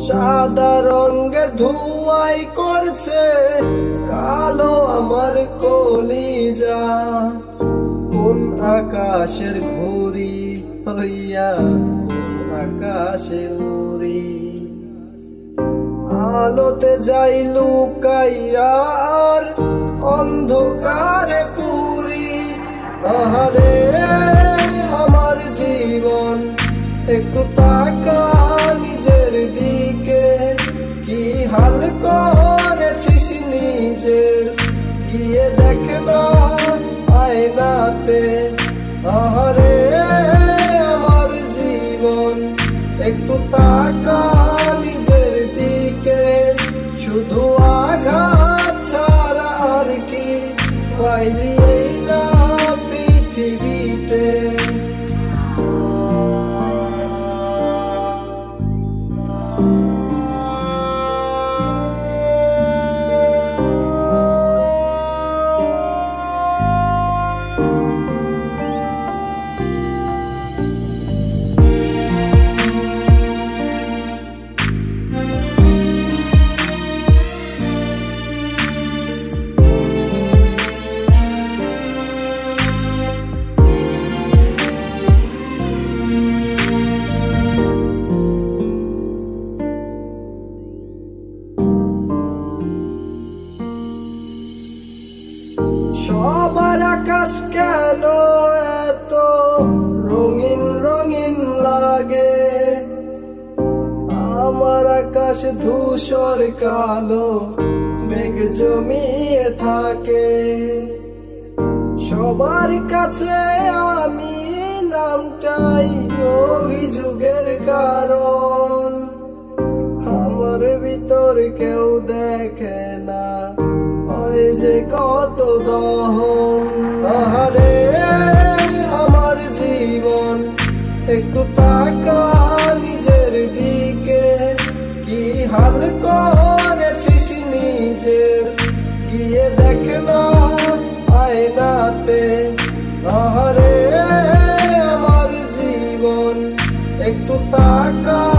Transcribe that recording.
সাদা রঙের ধোঁয়ায় করছে কালো আমার কলিজা। কোন আকাশের ঘুড়ি হইয়া কোন আকাশে উড়ি, আলোতে যাই লুকাইয়া আর অন্ধকারে পুরি। আহারে আমার জীবন, একটু তাকা নিজের দিকে, কি হাল করেছিস নিজের, গিয়ে দেখ না আয়নাতে। আহারে আমার জীবন, একটু তাকা নিজের দিকে, শুধু আঘাত ছাড়া আর কি পাইলি এই না পৃথিবীতে। সবার আকাশ কেন এত রঙিন রঙিন লাগে, আমার আকাশ ধূসর কালো মেঘ জমিয়ে থাকে। সবার কাছে আমি নামটাই অভিযোগের কারণ, আমার ভিতর কেউ দেখে না ওই যে কত দহন। আহারে আমার জীবন, একটু তাকা নিজের দিকে, কি হাল করেছিস নিজের, গিয়ে দেখ না আয়নাতে। আহারে আমার জীবন, একটু তাকা